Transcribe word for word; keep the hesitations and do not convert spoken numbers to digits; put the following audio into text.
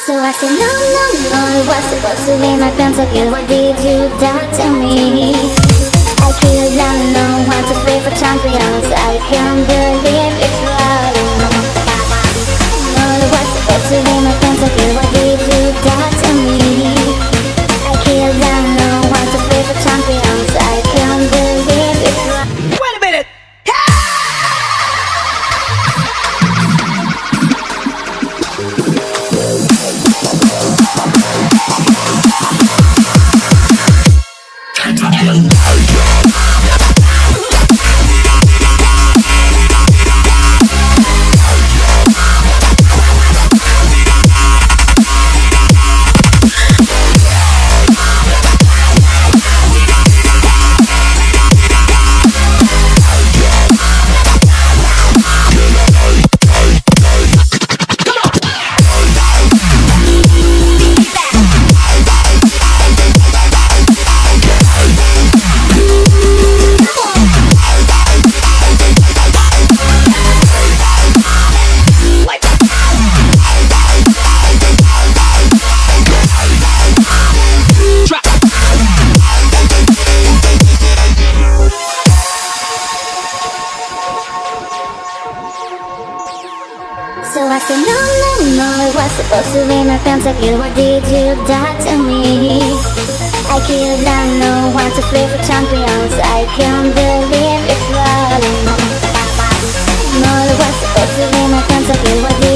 So I said no, no, no, it was supposed to be my Pentakill. Why did you die to me? I killed down, no one's afraid for champions. I can't believe it's right. No, it was supposed to be my Pentakill. Why did you die to me? I killed down, no one's afraid for champions. I can't believe it's right. Wait a minute! So I said no, no, no, it was supposed to be my Pentakill. Why did you die to me? I killed down, no one's afraid for champions. I can't believe it's right. No, it was supposed to be my Pentakill. Why did